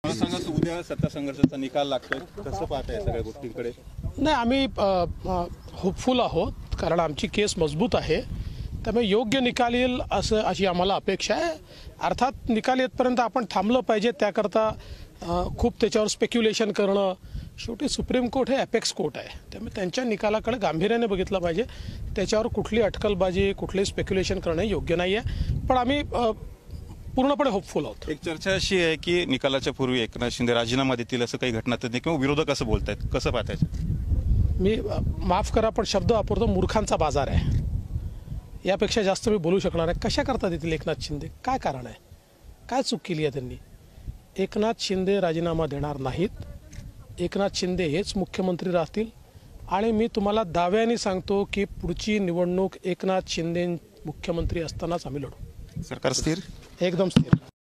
मला सांगा, उद्या सत्ता संघर्षाचा निकाल लागतोय, कसं पाहताय सगळ्या गोष्टींकडे? नाही, आम्ही होपफुल आहोत, कारण आमची केस मजबूत आहे, त्यामुळे योग्य निकाल येईल अशी आम्हाला अपेक्षा आहे. अर्थात निकाल येतपर्यंत आपण थांबलं पाहिजे, त्याकरता खूप त्याच्यावर स्पेक्युलेशन करणं, शेवटी सुप्रीम कोर्ट हे अपेक्स कोर्ट आहे, त्यामुळे त्यांच्या निकालाकडे गांभीर्याने बघितलं पाहिजे. त्याच्यावर कुठली अटकलबाजी, कुठली स्पेक्युलेशन करणं योग्य नाही आहे. पण आम्ही पूर्णपणे होपफुल आहोत. एक चर्चा अशी आहे की निकालाच्या पूर्वी एकनाथ शिंदे राजीनामा देतील, असं काही घटना नाही, किंवा विरोधक असं बोलतायत, कसं पाहतायचं? मी माफ करा, पण शब्द वापरतो, मूर्खांचा बाजार आहे, यापेक्षा जास्त मी बोलू शकणार नाही. कशा करता देतील एकनाथ शिंदे? काय कारण आहे? काय चूक केली आहे त्यांनी? एकनाथ शिंदे राजीनामा देणार नाहीत. एकनाथ शिंदे हेच मुख्यमंत्री राहतील. आणि मी तुम्हाला दाव्याने सांगतो की पुढची निवडणूक एकनाथ शिंदे मुख्यमंत्री असतानाच आम्ही लढू. सरकार स्थिर, एकदम स्थिर.